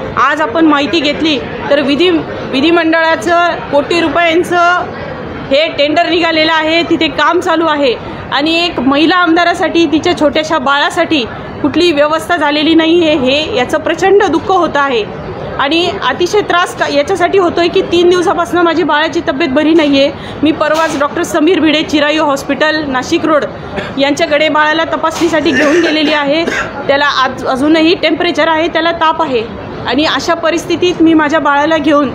आज आपण माहिती घेतली तर विधिमंडळाचं कोटी रुपयांचं हे टेंडर निघालेलं आहे, तिथे काम चालू आहे आणि एक महिला आमदारासाठी तिच्या छोट्याशा बाळासाठी कुठली व्यवस्था झालेली नाही आहे, हे याचं प्रचंड दुःख होतं आहे। आणि अतिशय त्रास याच्यासाठी होतोय की 3 दिवसापासून माझी बाळाची तब्येत बरी नाही आहे। मी परवाच doctor Sameer Bhide Chirayu hospital Nashik road यांच्याकडे बाळाला तपासणीसाठी घेऊन गेलेली आहे। त्याला अजूनही टेम्परेचर आहे, त्याला ताप आहे आणि अशा परिस्थितीत मी माझ्या बाळाला घेऊन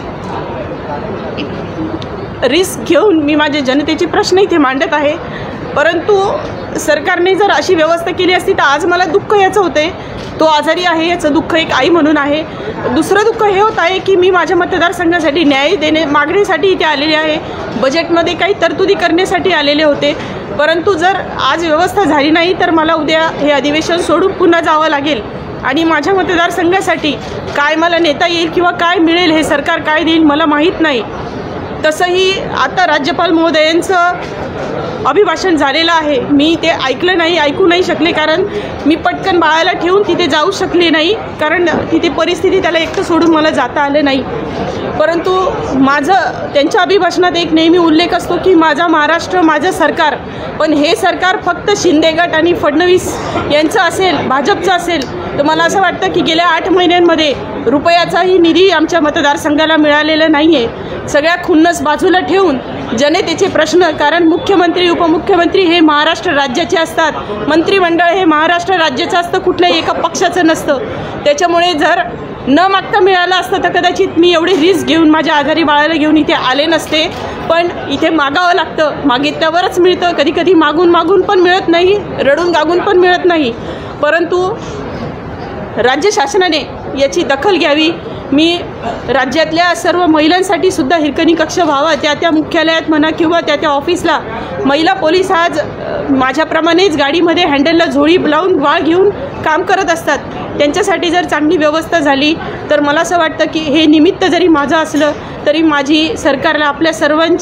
रिस्क घेऊन मी माझ्या जनतेचे प्रश्न इथे मांडत आहे। परंतु सरकारने जर अशी व्यवस्था केली असती तर आज मला दुःख याचं होते, तो आजारी आहे याचं दुःख एक आई म्हणून आहे। दुसरं दुःख हे होत आहे की मी माझ्या मतदारसंघासाठी न्याय मागणीसाठी इथे आलेले आहे, बजेटमध्ये काही तरतुदी करण्यासाठी आलेले होते। परंतु जर आज व्यवस्था झाली नाही तर मला उद्या हे अधिवेशन सोडून पुन्हा जावं लागेल आणि माझ्या मतदारसंघासाठी काय मला नेता येईल किंवा काय मिळेल हे सरकार काय देईल मला माहीत नाही। तसंही आता राज्यपाल महोदयांचं अभिभाषण झालेलं आहे, मी ते ऐकू नाही शकले, कारण मी पटकन बाळाला ठेवून तिथे जाऊ शकले नाही, कारण तिथे परिस्थिती त्याला एकटं सोडून मला जाता आलं नाही। परंतु त्यांच्या अभिभाषणात एक नेहमी उल्लेख असतो की माझा महाराष्ट्र माझं सरकार, पण हे सरकार फक्त शिंदे गट आणि फडणवीस यांचं असेल, भाजपचं असेल तर मला असं वाटतं की गेल्या 8 महिन्यांमध्ये रुपयाचाही निधी आमच्या मतदारसंघाला मिळालेला नाही आहे। सगळ्या खुन्नस बाजूला ठेवून जनतेचे प्रश्न, कारण मुख्यमंत्री उपमुख्यमंत्री हे महाराष्ट्र राज्याचे असतात, मंत्रिमंडळ हे महाराष्ट्र राज्याचं असतं, कुठल्याही एका पक्षाचं नसतं। त्याच्यामुळे जर न मागता मिळालं असतं तर कदाचित मी एवढी रिस्क घेऊन माझ्या आजारी बाळाला घेऊन इथे आले नसते, पण इथे मागावं लागतं, मागितल्यावरच मिळतं, कधी कधी मागून पण मिळत नाही, रडून गागून पण मिळत नाही। परंतु राज्य शासनाने याची दखल घ्यावी। मी राज्यातल्या सर्व महिलांसाठी सुद्धा हिरकणी कक्ष व्हावा, त्या मुख्यालयात म्हणा किंवा त्या ऑफिसला महिला पोलीस आज माझ्याप्रमाणेच गाडीमध्ये हँडलला झोळी लावून बाळ घेऊन काम करत असतात, त्यांच्यासाठी जर चांगली व्यवस्था झाली तर मला असं वाटतं की हे निमित्त जरी माझं असलं तरी माझी सरकारला आपल्या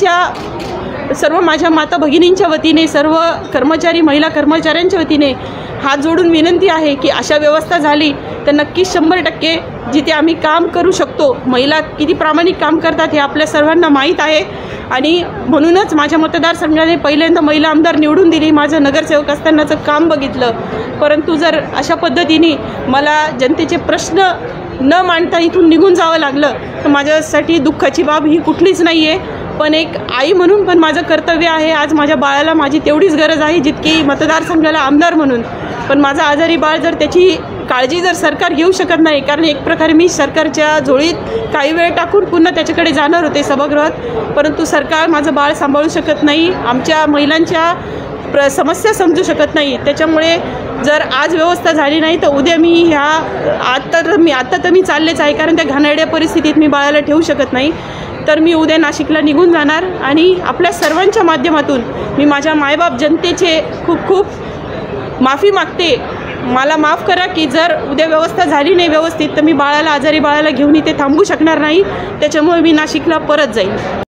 सर्व माझ्या माता भगिनींच्या वतीने, सर्व कर्मचारी महिला कर्मचाऱ्यांच्या वतीने हात जोडून विनंती आहे की अशा व्यवस्था झाली तर नक्कीच 100% जिथे आम्ही काम करू शकतो, महिला किती प्रामाणिक काम करतात हे आपल्या सर्वांना माहीत आहे। आणि म्हणूनच माझ्या मतदारसंघाने पहिल्यांदा महिला आमदार निवडून दिली, माझं नगरसेवक असतानाचं काम बघितलं। परंतु जर अशा पद्धतीने मला जनतेचे प्रश्न न मांडता इथून निघून जावं लागलं तर माझ्यासाठी दुःखाची बाब ही कुठलीच नाही आहे, पण एक आई म्हणून पण माझं कर्तव्य आहे। आज माझ्या बाळाला माझी तेवढीच गरज आहे जितकी मतदारसंघाला आमदार म्हणून, पण माझं आजारी बाळ जर त्याची काळजी जर सरकार घेऊ शकत नाही, कारण एक प्रकारे मी सरकारच्या झोळीत काही वेळ टाकून पुन्हा त्याच्याकडे जाणार होते सभागृहात, परंतु सरकार माझं बाळ सांभाळू शकत नाही, आमच्या महिलांच्या समस्या समजू शकत नाही। त्याच्यामुळे जर आज व्यवस्था झाली नाही तर उद्या मी आता तर मी चाललेच आहे, कारण त्या घाणेरड्या परिस्थितीत मी बाळाला ठेवू शकत नाही। तर मी उद्या नाशिकला निघून जाणार आणि आपल्या सर्वांच्या माध्यमातून मी माझ्या मायबाप जनतेचे खूप माफी मागते, मला माफ करा की जर उद्या व्यवस्था झाली नाही व्यवस्थित तर मी आजारी बाळाला घेऊन इथे थांबू शकणार नाही, त्याच्यामुळे मी नाशिकला परत जाईन।